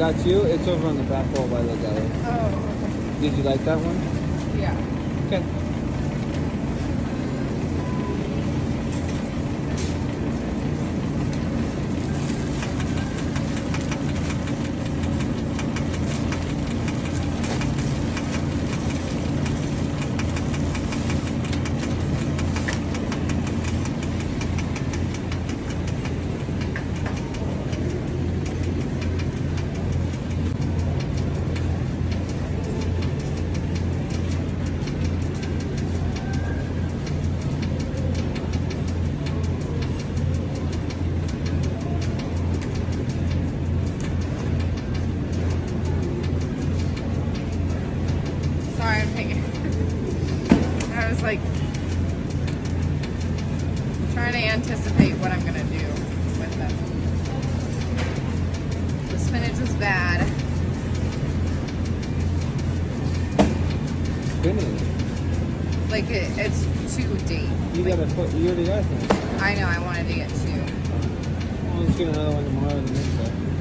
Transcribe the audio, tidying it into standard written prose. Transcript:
got two. It's over on the back wall by the gallery. Oh, okay. Did you like that one? Yeah. Okay. Sorry, I'm thinking. I was like trying to anticipate what I'm gonna do with them. The spinach is bad. Spinach. Like it's too deep. You gotta put. You already got them. I know. I wanted to get two. Well, let's get another one tomorrow. The next day.